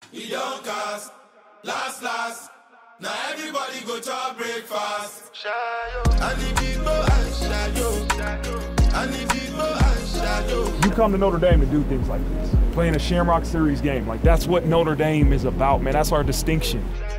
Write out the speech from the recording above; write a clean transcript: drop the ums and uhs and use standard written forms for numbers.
We don't cast, last. Now everybody go to breakfast. You come to Notre Dame to do things like this. Playing a Shamrock Series game. Like, that's what Notre Dame is about, man. That's our distinction.